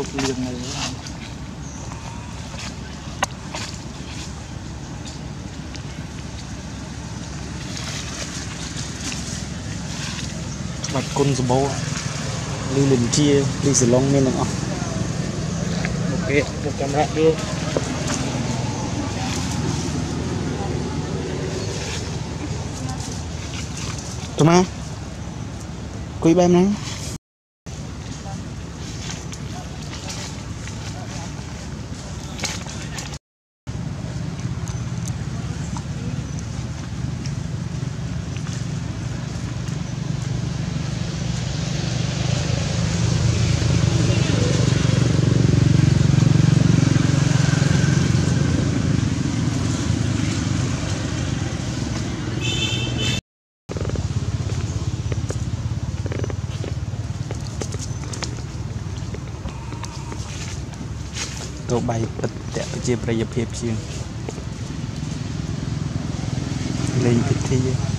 tục liền này bạch côn sờ bô lưu liền chia đi sờ lông nên là ok 100 rạng đưa tụi má quý ba em nè tụi bay bật tẹt chia bây giờ phép chiên lên cái thi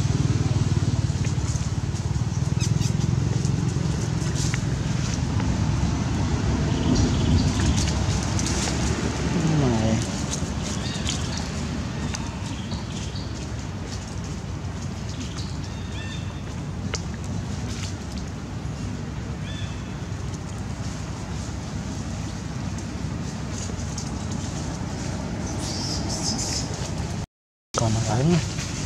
còn lớn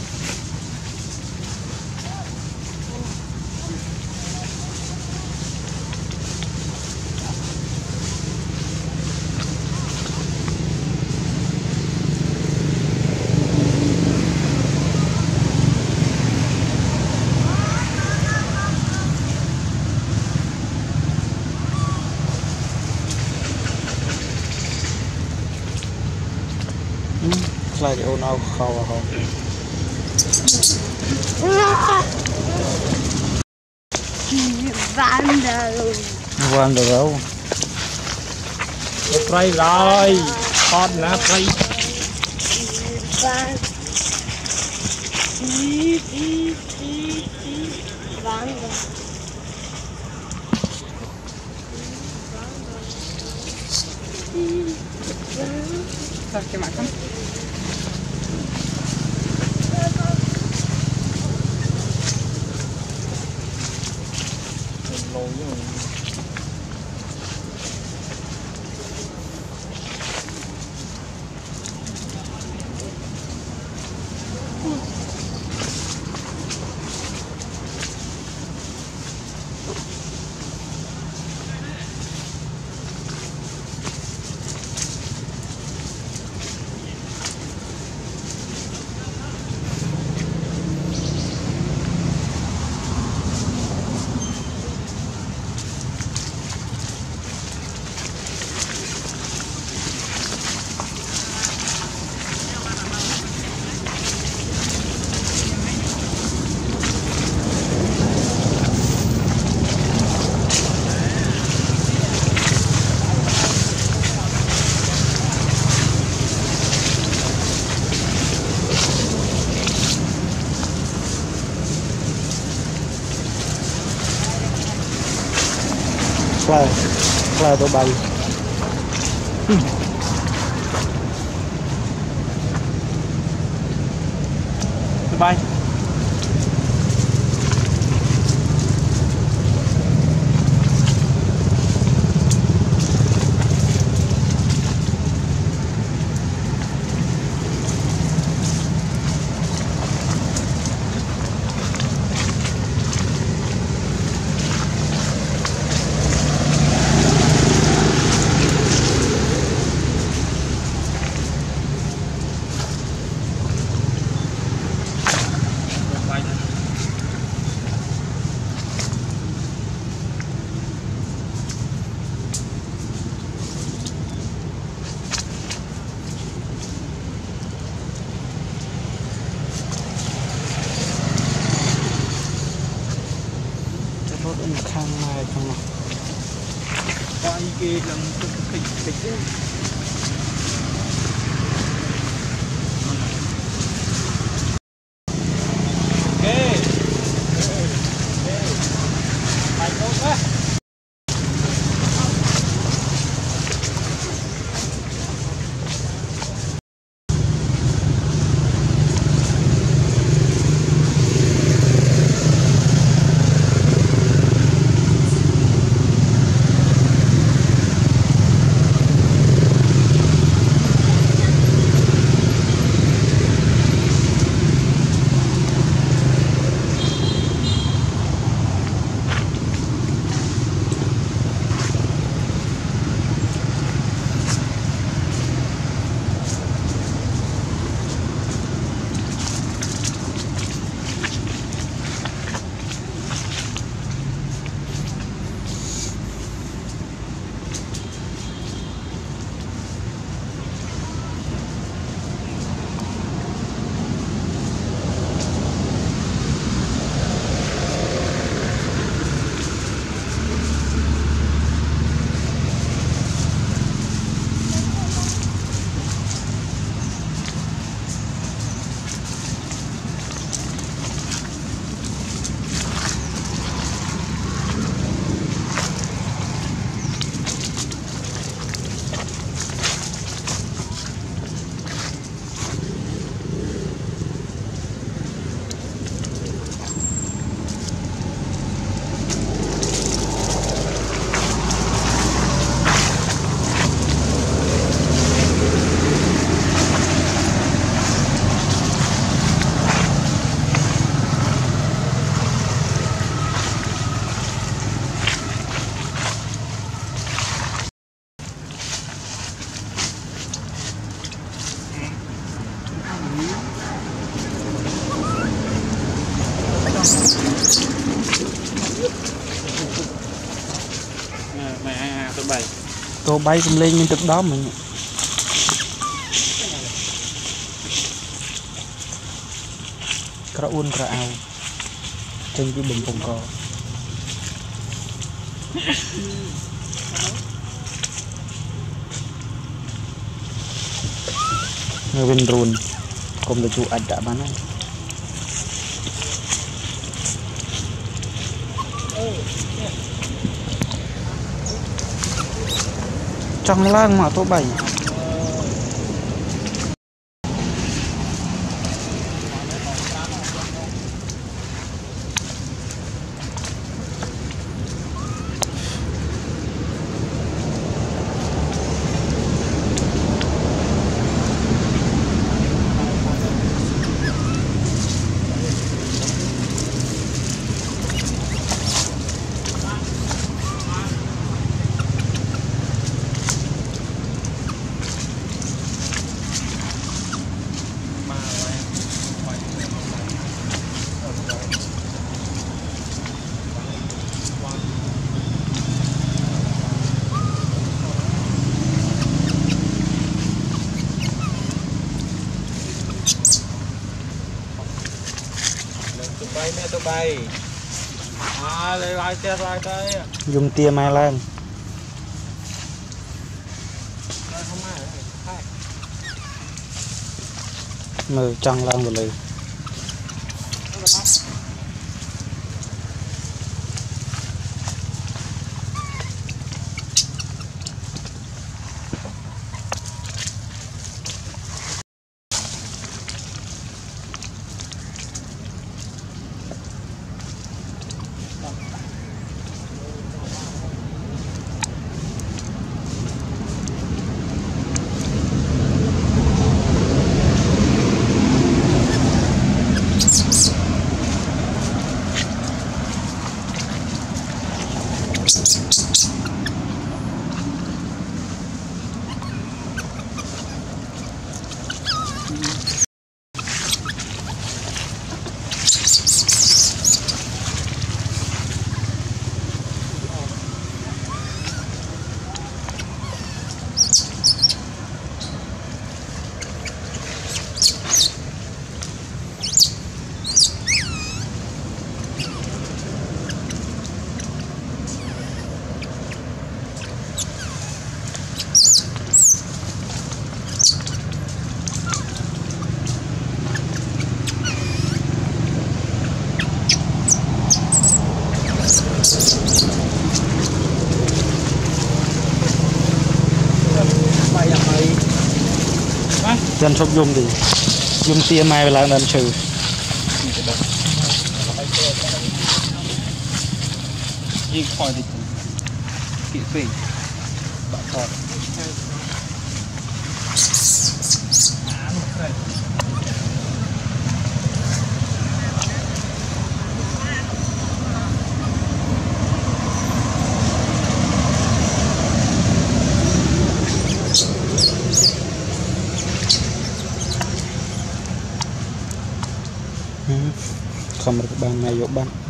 lại để ôn áo khâu vào không van được đâu play rồi con là play sao cái mặt không Fly tụi bay tụi bay khang này không coi kia lần thịt thịt mẹ tôi bay cũng lên mình tự đó mình uốn áo trên cái bình phong cò người bên run cùng được chủ ảnh đã bán ấy trong làng mà tôi bày bay mẹ tôi bay lại đây dùng tia mai lan mờ trăng lan một lời dân shop dùng thì dùng tia mai là lần trừ ยิงคอยดิกี่ปีบะทอด kamar ban naik ban